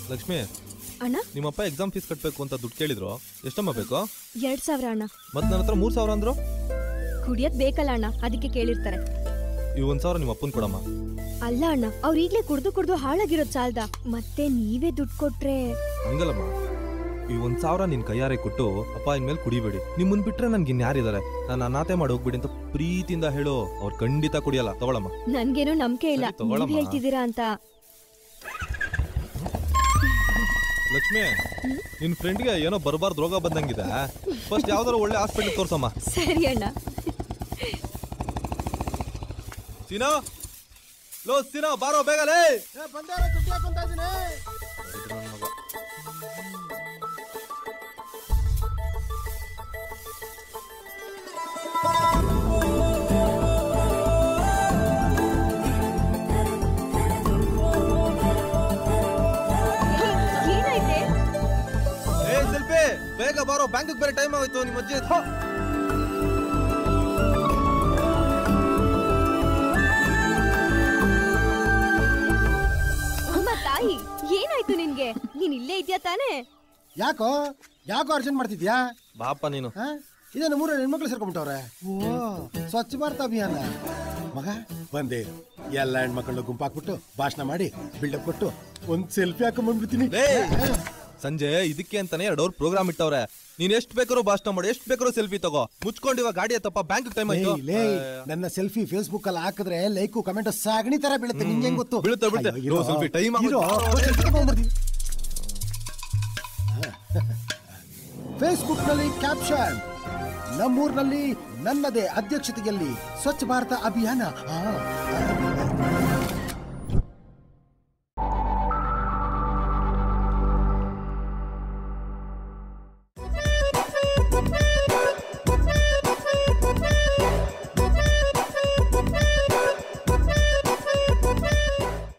ಲಕ್ಷ್ಮಿ ಅಣ್ಣ, ನಿಮ್ಮಪ್ಪ exam fees ಕಟ್ಟಬೇಕು ಅಂತ ದುಡ್ಡು ಕೇಳಿದ್ರು. ಎಷ್ಟಮ್ಮ ಬೇಕು? 2000 ಅಣ್ಣ. ಮತ್ತೆ ನನ್ನ ಹತ್ರ 3000 ಅಂದ್ರು. ಕುಡಿಯಕ್ ಬೇಕಲ್ಲ ಅಣ್ಣ, ಅದಕ್ಕೆ ಕೇಳಿರ್ತಾರೆ. ಈ 1000 ನಿಮ್ಮ ಅಪ್ಪನ್ ಕೊಡಮ್ಮ. ಅಲ್ಲ ಅಣ್ಣ, ಅವ್ರು ಈಗ್ಲೇ ಕುಡ್ದು ಹಾಳಾಗಿರೋದ್ ಸಾಲ್ದ, ಮತ್ತೆ ನೀವೇ ದುಡ್ಡು ಕೊಟ್ರೆ. ಹಂಗಲ್ಲಮ್ಮ, ಈ 1000 ನಿನ್ ಕೈಯಾರೆ ಕೊಟ್ಟು ಅಪ್ಪ ಇನ್ಮೇಲೆ ಕುಡಿಬೇಡಿ, ನಿಮ್ಮನ್ ಬಿಟ್ರೆ ನನ್ಗೆ ಇನ್ಯಾರಿದ್ದಾರೆ, ನಾನು ಅನಾಥೆ ಮಾಡಿ ಹೋಗ್ಬಿಡಿ ಅಂತ ಪ್ರೀತಿಯಿಂದ ಹೇಳು. ಅವ್ರು ಖಂಡಿತ ಕುಡಿಯಲ್ಲ. ತಗೊಳಮ್ಮ. ನನ್ಗೇನೋ ನಂಬಿಕೆ ಇಲ್ಲ ನೀವ್ ಹೇಳ್ತಿದ್ದೀರಾ ಅಂತ. ಲಕ್ಷ್ಮಿ, ನಿನ್ ಫ್ರೆಂಡ್ಗೆ ಏನೋ ಬರಬಾರ್ದು ರೋಗ ಬಂದಂಗಿದೆ. ಫಸ್ಟ್ ಯಾವ್ದಾರು ಒಳ್ಳೆ ಹಾಸ್ಪಿಟಲ್ ತೋರ್ಸಮ್ಮ. ಸರಿ ಅಣ್ಣ. ಸೀನಾ, ಲೋ ಸೀನಾ, ಬಾರೋ ಬೇಗಲೇ. ಬೇಗ ಬಾರೋ, ಬ್ಯಾಂಕ್ ಬೇರೆ ಟೈಮ್ ಆಗೋಯ್ತು. ನಿಮ್ಮ ಅಜ್ಜಿ ಅಮ್ಮ ತಾಯಿ, ಏನಾಯ್ತು ನಿನ್ಗೆ? ನೀನ್ ಇಲ್ಲೇ ಇದ್ಯಾ ತಾನೇ? ಯಾಕೋ ಅರ್ಜೆಂಟ್ ಮಾಡ್ತಿದ್ಯಾ? ಬಾಪ ನೀನು. ಇದೇನು 3 ಹೆಣ್ಮಕ್ಳು ಸೇರ್ಕೊಂಡ್ಬಿಟ್ಟವ್ರೆ. ಸ್ವಚ್ಛ ಭಾರತ ಅಭಿಯಾನ ಮಗ ಬಂದೆ. ಎಲ್ಲ ಹೆಣ್ಮಕ್ಳು ಗುಂಪಾಕ್ಬಿಟ್ಟು ಭಾಷಣ ಮಾಡಿ ಬಿಲ್ಡಪ್ ಕೊಟ್ಟು ಒಂದ್ ಸೆಲ್ಫಿ ಹಾಕೊಂಡ್ಬಂದ್ಬಿಡ್ತೀನಿ. ಸಂಜೆ ಇದಕ್ಕೆ ಅಂತಾನೆ 2 ಅವರ್ ಪ್ರೋಗ್ರಾಮ್ ಇಟ್ಟವ್ರೆ. ನೀನ್ ಎಷ್ಟ್ ಬೇಕಾದ್ರೂ ಭಾಷಣ ಮಾಡಿ, ಎಷ್ಟ್ ಬೇಕಾದ್ರೂ ಸೆಲ್ಫಿ ತಗೋ. ಮುಚ್ಕೊಂಡಿವ ಗಾಡಿ ಎತ್ತಪ್ಪ, ಬ್ಯಾಂಕ್ ಟೈಮ್ ಆಯ್ತು. ನನ್ನ ಸೆಲ್ಫಿ ಫೇಸ್ಬುಕ್ ಅಲ್ಲಿ ಹಾಕಿದ್ರೆ ಲೈಕು ಕಮೆಂಟ್ ಸಾಗಣಿ ತರ ಬೀಳುತ್ತೆ. ನಿಂಗೆ ಹೆಂಗ್ ಗೊತ್ತು? ಸೆಲ್ಫಿ ಟೈಮ್ ಫೇಸ್ಬುಕ್ ನಲ್ಲಿ ಕ್ಯಾಪ್ಷನ್, ನಮ್ಮೂರ್ನಲ್ಲಿ ನನ್ನದೇ ಅಧ್ಯಕ್ಷತೆಯಲ್ಲಿ ಸ್ವಚ್ಛ ಭಾರತ ಅಭಿಯಾನ.